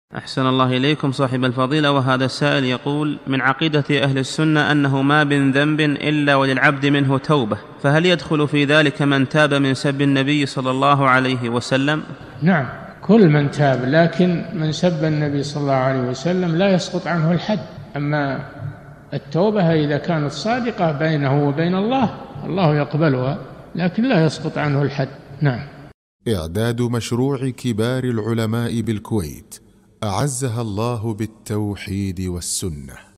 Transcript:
أحسن الله إليكم صاحب الفضيلة. وهذا السائل يقول: من عقيدة أهل السنة أنه ما من ذنب إلا وللعبد منه توبة، فهل يدخل في ذلك من تاب من سب النبي صلى الله عليه وسلم؟ نعم، كل من تاب، لكن من سب النبي صلى الله عليه وسلم لا يسقط عنه الحد. أما التوبة إذا كانت صادقة بينه وبين الله يقبلها، لكن لا يسقط عنه الحد. نعم. إعداد مشروع كبار العلماء بالكويت أعزها الله بالتوحيد والسنة.